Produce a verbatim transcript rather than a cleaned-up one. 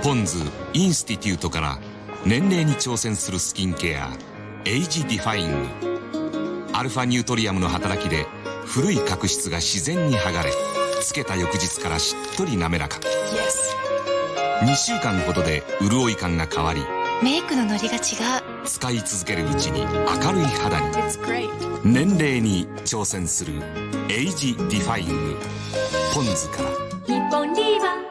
ポンズインスティテュートから年齢に挑戦するスキンケアエイジディファイング。アルファニュートリアムの働きで古い角質が自然に剥がれ、つけた翌日からしっとり滑らか。にしゅうかんほどで潤い感が変わり、 メイクのノリが違う。 使い続けるうちに明るい肌に。年齢に挑戦するエイジディファイング。ポンズから。 日本リーバー